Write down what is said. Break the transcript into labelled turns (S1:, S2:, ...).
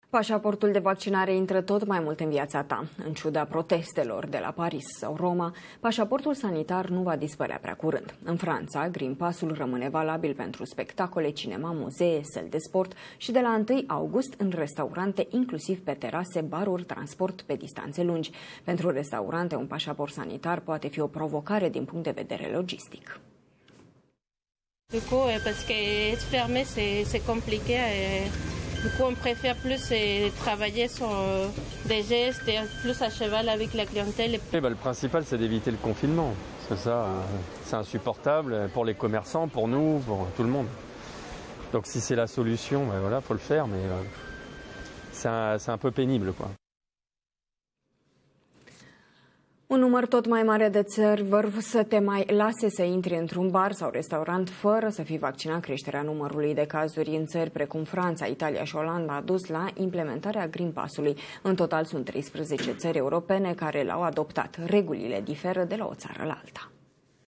S1: Pașaportul de vaccinare intră tot mai mult în viața ta. În ciuda protestelor de la Paris sau Roma, pașaportul sanitar nu va dispărea prea curând. În Franța, Green Pass-ul rămâne valabil pentru spectacole, cinema, muzee, săli de sport și de la 1 august în restaurante, inclusiv pe terase, baruri, transport pe distanțe lungi. Pentru restaurante, un pașaport sanitar poate fi o provocare din punct de vedere logistic.
S2: Du coup, parce que être fermé, c'est compliqué. Du coup, on préfère plus travailler sur des gestes et plus à cheval avec la clientèle.
S3: Le principal, c'est d'éviter le confinement. Parce que ça, c'est insupportable pour les commerçants, pour nous, pour tout le monde. Donc si c'est la solution, ben voilà, faut le faire, mais c'est un peu pénible, quoi.
S1: Un număr tot mai mare de țări vor să te mai lase să intri într-un bar sau restaurant fără să fii vaccinat. Creșterea numărului de cazuri în țări precum Franța, Italia și Olanda a dus la implementarea Green Pass-ului. În total sunt 13 țări europene care l-au adoptat. Regulile diferă de la o țară la alta.